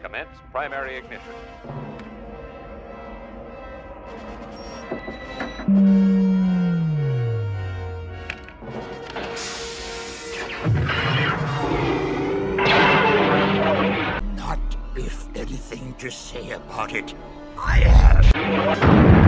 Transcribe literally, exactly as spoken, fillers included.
Commence primary ignition. Not if anything to say about it. I have.